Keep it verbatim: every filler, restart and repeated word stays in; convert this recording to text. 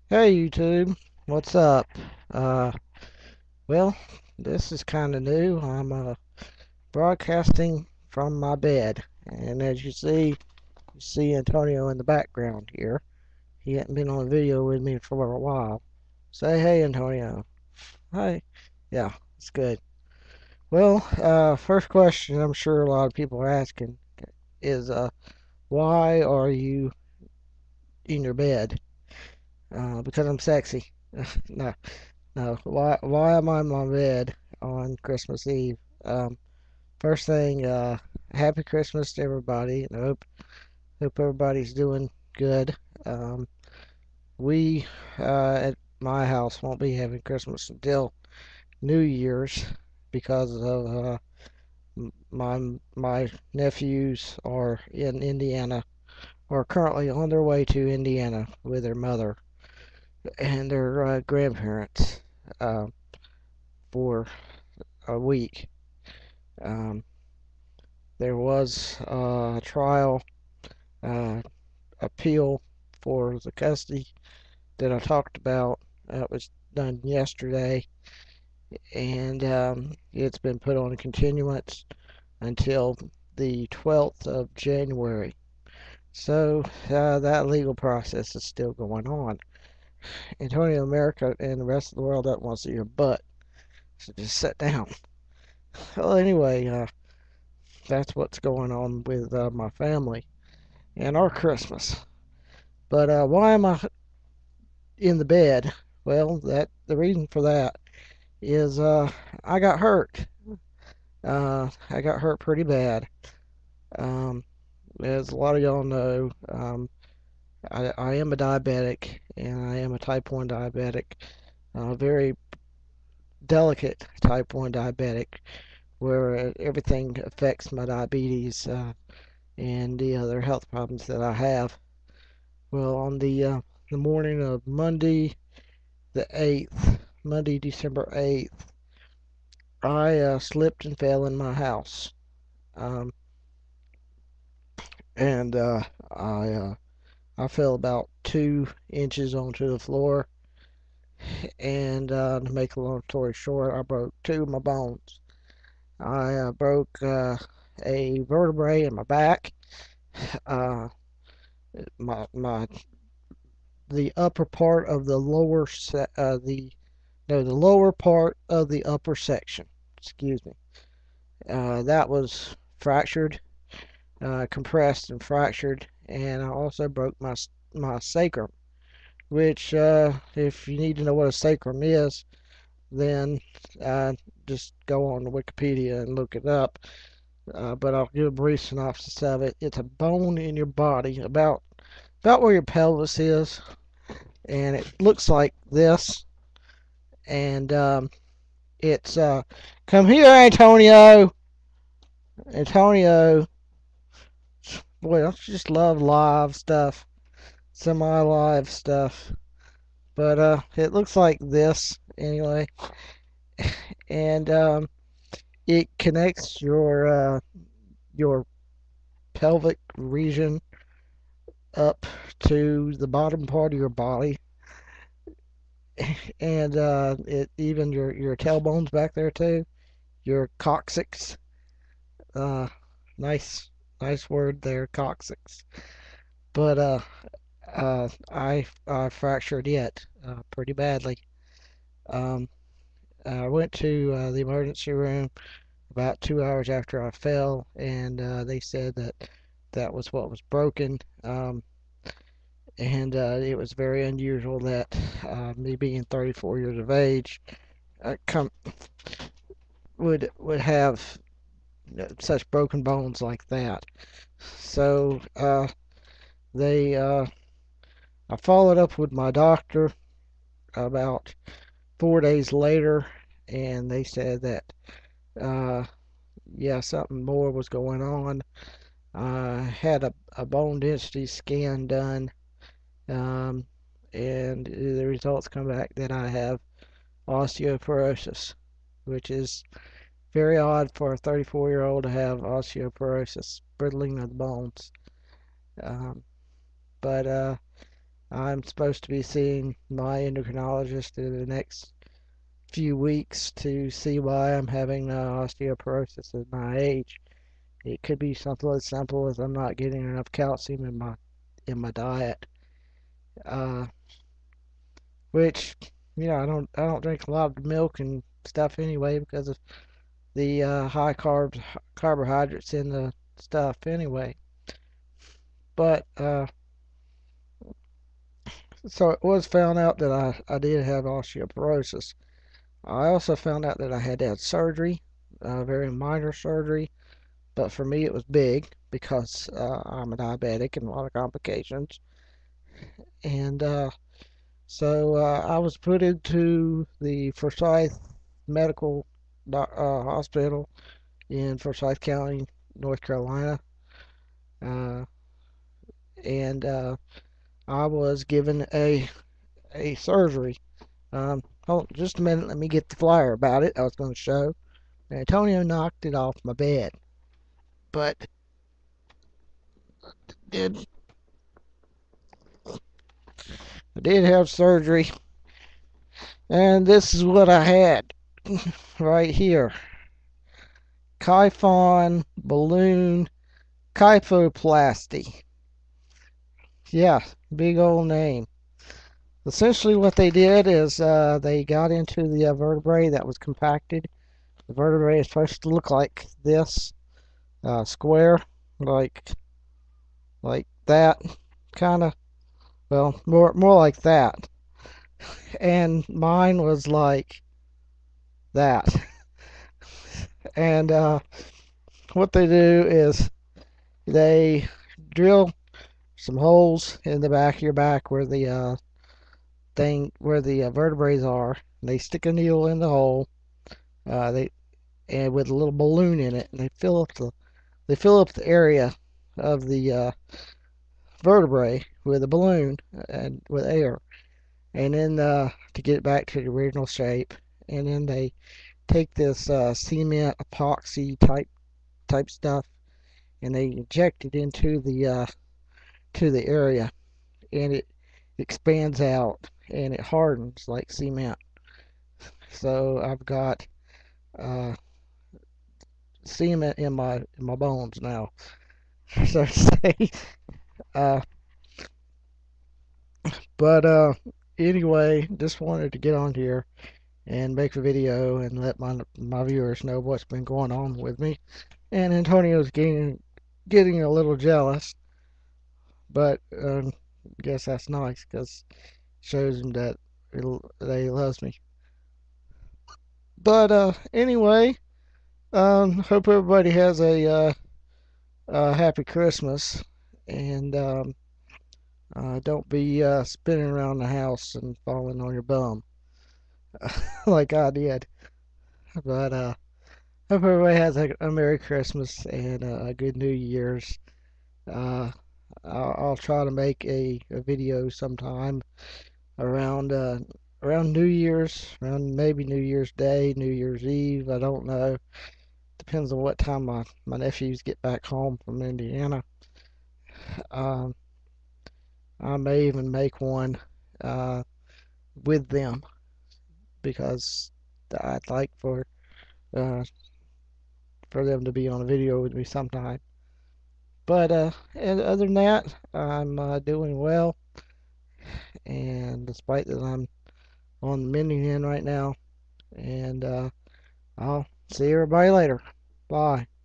Hey YouTube, what's up? Uh, well, this is kind of new. I'm uh, broadcasting from my bed, and as you see, you see Antonio in the background here. He hadn't been on video with me for a while. Say hey, Antonio. Hi. Yeah, it's good. Well, uh, first question I'm sure a lot of people are asking is, uh, why are you in your bed? Uh, because I'm sexy. No. No, why why am I in my bed on Christmas Eve? Um, first thing, uh, happy Christmas to everybody, and I hope hope everybody's doing good. Um, we uh, at my house won't be having Christmas until New Year's because of uh, my my nephews are in Indiana, or currently on their way to Indiana with their mother and their uh, grandparents uh, for a week. Um, There was uh, a trial uh, appeal for the custody that I talked about. That was done yesterday, and um, it's been put on continuance until the twelfth of January. So uh, that legal process is still going on. Antonio, America and the rest of the world doesn't want to see your butt, so just sit down. Well, anyway, uh, that's what's going on with uh, my family and our Christmas. But uh, why am I in the bed? Well, that the reason for that is uh, I got hurt. Uh, I got hurt pretty bad. Um, as a lot of y'all know, um, I, I am a diabetic, and I am a type one diabetic, a very delicate type one diabetic, where everything affects my diabetes uh, and the other health problems that I have. Well, on the uh, the morning of Monday, the eighth, Monday, December eighth, I uh, slipped and fell in my house. Um, and uh, I uh, I fell about two inches onto the floor. And uh, to make a long story short, I broke two of my bones. I uh, broke uh, a vertebrae in my back. Uh, my my the upper part of the lower se- uh, the no the lower part of the upper section. Excuse me. Uh, that was fractured, uh, compressed and fractured, and I also broke my my sacrum. Which, uh, if you need to know what a sacrum is, then uh, just go on Wikipedia and look it up. Uh, but I'll give a brief synopsis of it. It's a bone in your body, about about where your pelvis is, and it looks like this. And um, it's uh, come here, Antonio. Antonio, boy, don't you just love live stuff, semi-live stuff? But uh, it looks like this anyway, and um, it connects your uh, your pelvic region up to the bottom part of your body, and uh, it even your your tailbones back there too. Your coccyx, uh, nice nice word there, coccyx. But uh, uh, I I fractured it uh, pretty badly. Um, I went to uh, the emergency room about two hours after I fell, and uh, they said that that was what was broken. Um, and uh, it was very unusual that uh, me being thirty-four years of age uh, come would would have such broken bones like that. So uh, they uh, I followed up with my doctor about four days later, and they said that uh, yeah, something more was going on. I had a, a bone density scan done, um, and the results come back that I have osteoporosis, which is very odd for a thirty-four year old to have osteoporosis, brittling of the bones. Um, but uh, I'm supposed to be seeing my endocrinologist in the next few weeks to see why I'm having uh, osteoporosis at my age. It could be something as simple as I'm not getting enough calcium in my in my diet, uh, which you know I don't I don't drink a lot of milk and stuff anyway because of the uh, high carbs carbohydrates in the stuff anyway. But uh, so it was found out that I, I did have osteoporosis. I also found out that I had to have surgery, uh, very minor surgery, but for me it was big because uh, I'm a diabetic and a lot of complications. And uh, so uh, I was put into the Forsyth Medical uh, Hospital in Forsyth County, North Carolina, uh, and uh, I was given a a surgery. Um, hold just a minute, let me get the flyer about it. I was going to show. Antonio knocked it off my bed, but did I did have surgery, and this is what I had right here: Kyphon balloon kyphoplasty. Yeah, big old name. Essentially, what they did is uh, they got into the uh, vertebrae that was compacted. The vertebrae is supposed to look like this, uh, square, like like that, kind of. Well, more more like that. And mine was like that. And uh, what they do is they drill some holes in the back of your back where the uh, thing where the uh, vertebrae are. They stick a needle in the hole. Uh, they and with a little balloon in it, and they fill up the they fill up the area of the uh, vertebrae with a balloon and with air, and then uh, to get it back to the original shape. And then they take this uh, cement epoxy type type stuff, and they inject it into the uh, to the area, and it expands out and it hardens like cement. So I've got uh, cement in my in my bones now, so to say. Uh, but uh, anyway, just wanted to get on here and make a video and let my my viewers know what's been going on with me. And Antonio's getting getting a little jealous, but um, I guess that's nice because it shows him that that he loves me. But uh, anyway, um, hope everybody has a uh, uh, happy Christmas, and um, uh, don't be uh, spinning around the house and falling on your bum like I did. But uh, hope everybody has a, a Merry Christmas and uh, a good New Year's. Uh, I'll, I'll try to make a, a video sometime around uh, around New Year's, around maybe New Year's Day, New Year's Eve. I don't know. Depends on what time my, my nephews get back home from Indiana. Um, I may even make one uh, with them because I'd like for uh, for them to be on a video with me sometime. But uh, and other than that, I'm uh, doing well, and despite that I'm on the mending end right now, and uh, I'll see everybody later. Bye.